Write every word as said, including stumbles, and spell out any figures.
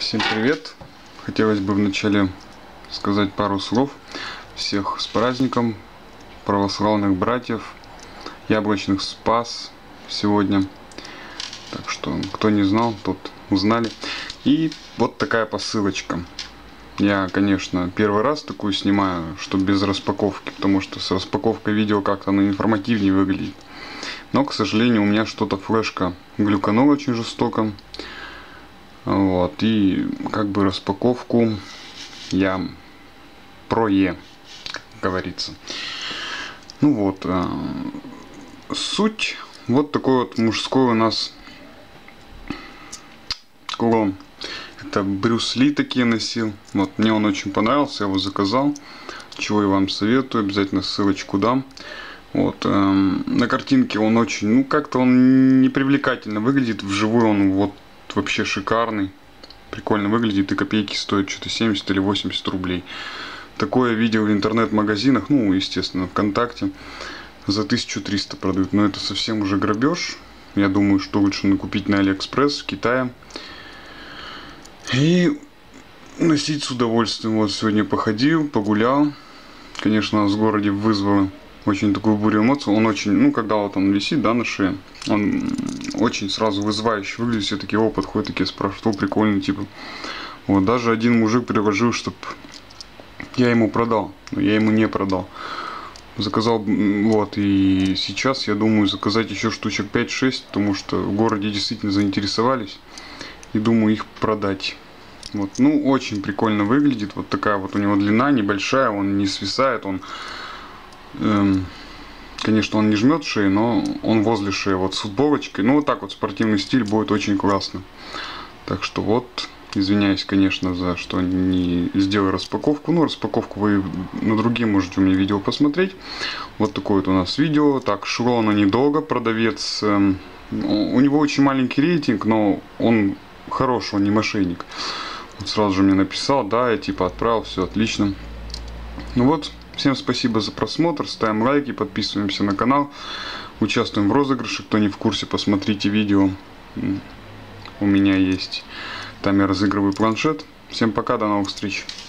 Всем привет! Хотелось бы вначале сказать пару слов. Всех с праздником, православных братьев, яблочных Спас сегодня. Так что, кто не знал, тот узнали. И вот такая посылочка. Я, конечно, первый раз такую снимаю, что без распаковки, потому что с распаковкой видео как-то оно информативнее выглядит. Но, к сожалению, у меня что-то флешка глюканула очень жестоко. Вот, и как бы распаковку я прое, как говорится. Ну вот, э, суть вот такой вот мужской у нас клон. Это Брюс Ли такие носил. Вот, мне он очень понравился, я его заказал. Чего я вам советую, обязательно ссылочку дам. Вот, э, на картинке он очень, ну как-то он не привлекательно выглядит, вживую он вот вообще шикарный. Прикольно выглядит, и копейки стоят что-то семьдесят или восемьдесят рублей. Такое видео в интернет-магазинах, ну, естественно, ВКонтакте, за тысячу триста продают. Но это совсем уже грабеж. Я думаю, что лучше накупить на Алиэкспресс в Китае. И носить с удовольствием. Вот сегодня походил, погулял. Конечно, нас в городе вызвало очень такую бурю эмоций. Он очень, ну, когда вот он висит, да, на шее, он очень сразу вызывающе выглядит. Все такие, о, подходят, такие спрашивают, о, прикольно, типа. Вот, даже один мужик предложил, чтобы я ему продал, но я ему не продал. Заказал, вот, и сейчас я думаю заказать еще штучек пять-шесть, потому что в городе действительно заинтересовались. И думаю их продать. Вот, ну, очень прикольно выглядит. Вот такая вот у него длина небольшая, он не свисает, он... Эм, конечно, он не жмет шею, но он возле шеи, вот с футболочкой. Ну, вот так вот спортивный стиль будет очень классно. Так что вот, извиняюсь, конечно, за что не сделал распаковку. Ну, распаковку вы на другие можете у меня видео посмотреть. Вот такое вот у нас видео. Так, шло оно недолго. Продавец, эм, у него очень маленький рейтинг, но он хороший, он не мошенник. Вот сразу же мне написал, да, я типа отправил, все отлично. Ну вот. Всем спасибо за просмотр, ставим лайки, подписываемся на канал, участвуем в розыгрыше. Кто не в курсе, посмотрите видео, у меня есть, там я разыгрываю планшет. Всем пока, до новых встреч.